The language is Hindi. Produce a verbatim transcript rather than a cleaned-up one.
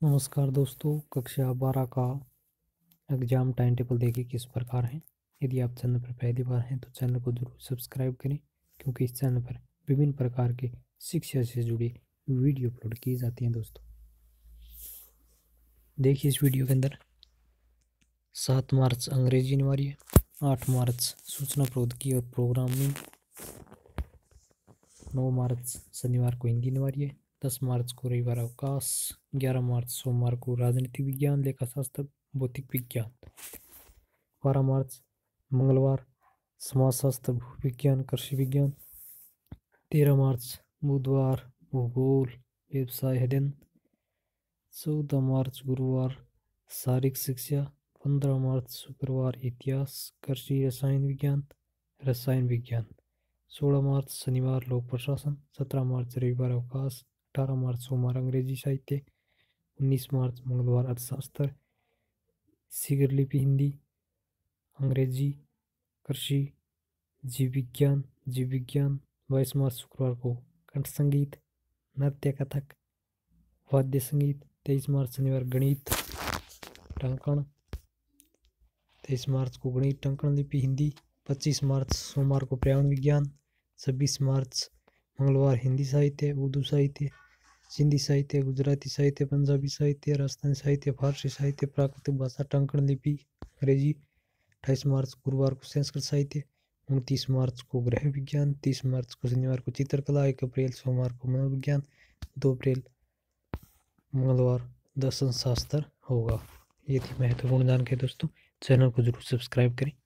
नमस्कार दोस्तों, कक्षा बारह का एग्ज़ाम टाइम टेबल देखिए किस प्रकार है। यदि आप चैनल पर पहली बार हैं तो चैनल को जरूर सब्सक्राइब करें, क्योंकि इस चैनल पर विभिन्न प्रकार के शिक्षा से जुड़ी वीडियो अपलोड की जाती हैं। दोस्तों देखिए इस वीडियो के अंदर सात मार्च अंग्रेजी अनिवार्य, आठ मार्च सूचना प्रौद्योगिकी और प्रोग्रामिंग, नौ मार्च शनिवार को हिंदी अनिवार्य, दस मार्च को रविवार अवकाश, ग्यारह मार्च सोमवार को राजनीतिक विज्ञान, लेखा शास्त्र, भौतिक विज्ञान, बारह मार्च मंगलवार समाजशास्त्र, भूविज्ञान, कृषि विज्ञान, तेरह मार्च बुधवार भूगोल, व्यवसाय अध्ययन, चौदह मार्च गुरुवार शारीरिक शिक्षा, पंद्रह मार्च शुक्रवार इतिहास, कृषि रसायन विज्ञान, रसायन विज्ञान, सोलह मार्च शनिवार लोक प्रशासन, सत्रह मार्च रविवार अवकाश, अठारह मार्च सोमवार अंग्रेजी साहित्य, उन्नीस मार्च मंगलवार अर्थशास्त्र, शीघ्र लिपि हिंदी, अंग्रेजी, कृषि, जीव विज्ञान, जीव विज्ञान, बाईस मार्च शुक्रवार को कंठ संगीत, नृत्य कथक, वाद्य संगीत, तेईस मार्च शनिवार गणित टंकण, तेईस मार्च को गणित टंकण लिपि हिंदी, पच्चीस मार्च सोमवार को पर्यावरण विज्ञान, छब्बीस मार्च मंगलवार हिंदी साहित्य, उर्दू साहित्य, सिंधी साहित्य, गुजराती साहित्य, पंजाबी साहित्य, राजस्थानी साहित्य, फारसी साहित्य, प्राकृतिक भाषा टंकण लिपि अंग्रेजी, अट्ठाईस मार्च गुरुवार को संस्कृत साहित्य, उनतीस मार्च को गृह विज्ञान, तीस मार्च को शनिवार को चित्रकला, एक अप्रैल सोमवार को मनोविज्ञान, दो अप्रैल मंगलवार दर्शन शास्त्र होगा। ये थी महत्वपूर्ण जानकारी दोस्तों। चैनल को जरूर सब्सक्राइब करें।